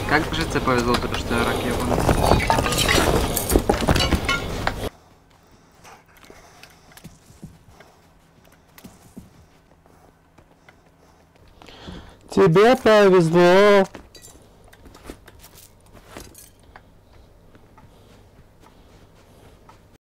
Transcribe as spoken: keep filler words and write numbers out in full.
Как же тебе повезло, то, что я рак ебаный. Тебе повезло.